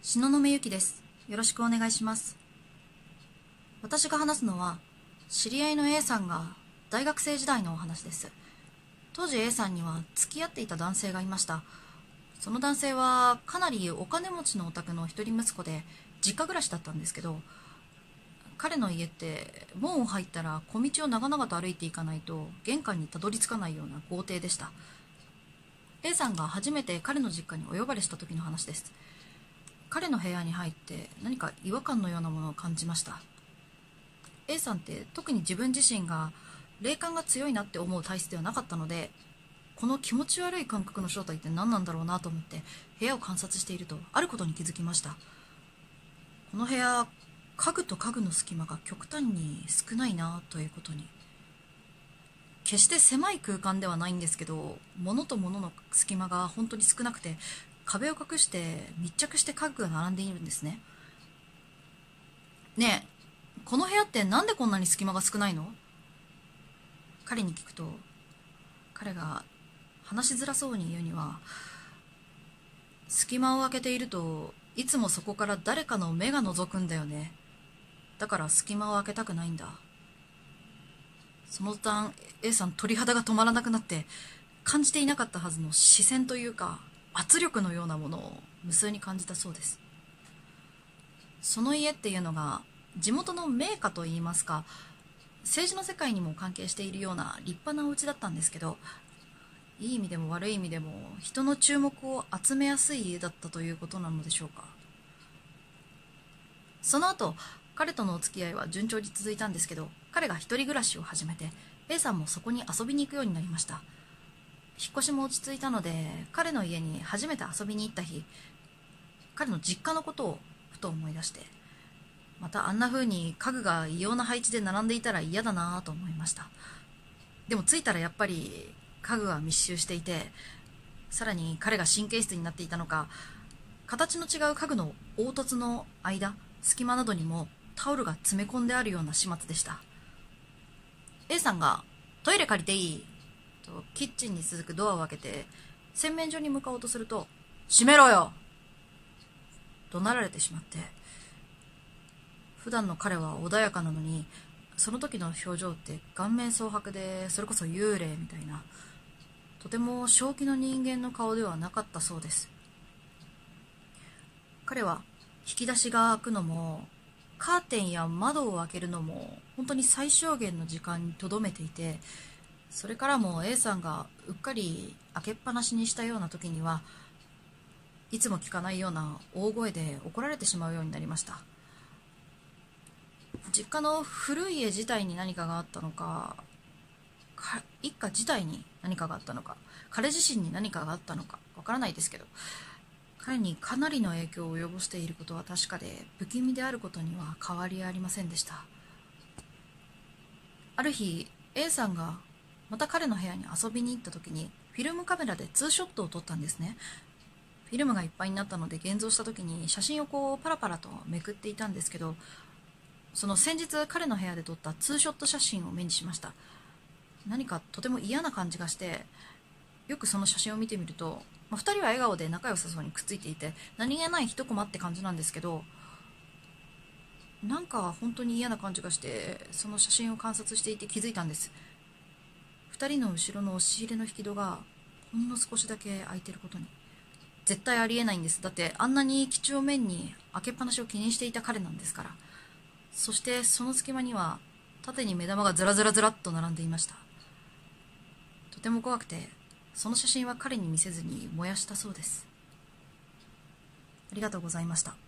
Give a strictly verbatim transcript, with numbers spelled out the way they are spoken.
東雲ゆきです。よろしくお願いします。私が話すのは、知り合いの A さんが大学生時代のお話です。当時 A さんには付き合っていた男性がいました。その男性はかなりお金持ちのお宅の一人息子で、実家暮らしだったんですけど、彼の家って門を入ったら小道を長々と歩いていかないと玄関にたどり着かないような豪邸でした。A さんが初めて彼の実家にお呼ばれした時の話です。彼の部屋に入って何か違和感のようなものを感じました。 A さんって特に自分自身が霊感が強いなって思う体質ではなかったので、この気持ち悪い感覚の正体って何なんだろうなと思って部屋を観察していると、あることに気づきました。この部屋、家具と家具の隙間が極端に少ないなということに。決して狭い空間ではないんですけど、物と物の隙間が本当に少なくて、壁を隠して密着して家具が並んでいるんですね。ねえ、この部屋ってなんでこんなに隙間が少ないの？彼に聞くと、彼が話しづらそうに言うには、隙間を開けているといつもそこから誰かの目が覗くんだよね。だから隙間を開けたくないんだ。その途端 A さん鳥肌が止まらなくなって、感じていなかったはずの視線というか圧力のようなものを無数に感じたそうです。その家っていうのが地元の名家といいますか、政治の世界にも関係しているような立派なお家だったんですけど、いい意味でも悪い意味でも人の注目を集めやすい家だったということなのでしょうか。その後彼とのお付き合いは順調に続いたんですけど、彼が一人暮らしを始めて A さんもそこに遊びに行くようになりました。引っ越しも落ち着いたので、彼の家に初めて遊びに行った日、彼の実家のことをふと思い出して、またあんな風に家具が異様な配置で並んでいたら嫌だなぁと思いました。でも着いたらやっぱり家具は密集していて、さらに彼が神経質になっていたのか、形の違う家具の凹凸の間、隙間などにもタオルが詰め込んであるような始末でした。 A さんがトイレ借りていいとキッチンに続くドアを開けて洗面所に向かおうとすると、閉めろよ怒鳴られてしまって、普段の彼は穏やかなのに、その時の表情って顔面蒼白で、それこそ幽霊みたいな、とても正気の人間の顔ではなかったそうです。彼は引き出しが開くのもカーテンや窓を開けるのも本当に最小限の時間にとどめていて、それからも A さんがうっかり開けっぱなしにしたような時には、いつも聞かないような大声で怒られてしまうようになりました。実家の古い家自体に何かがあったのか、か一家自体に何かがあったのか、彼自身に何かがあったのかわからないですけど、彼にかなりの影響を及ぼしていることは確かで、不気味であることには変わりありませんでした。ある日 A さんがまた彼の部屋に遊びに行った時に、フィルムカメラでツーショットを撮ったんですね。フィルムがいっぱいになったので現像した時に写真をこうパラパラとめくっていたんですけど、その先日彼の部屋で撮ったツーショット写真を目にしました。何かとても嫌な感じがして、よくその写真を見てみると、まあ、ふたりは笑顔で仲良さそうにくっついていて、何気ない一コマって感じなんですけど、なんか本当に嫌な感じがして、その写真を観察していて気づいたんです。ふたりの後ろの押し入れの引き戸がほんの少しだけ開いてることに。絶対ありえないんです。だってあんなに几帳面に開けっぱなしを気にしていた彼なんですから。そしてその隙間には縦に目玉がずらずらずらっと並んでいました。とても怖くて、その写真は彼に見せずに燃やしたそうです。ありがとうございました。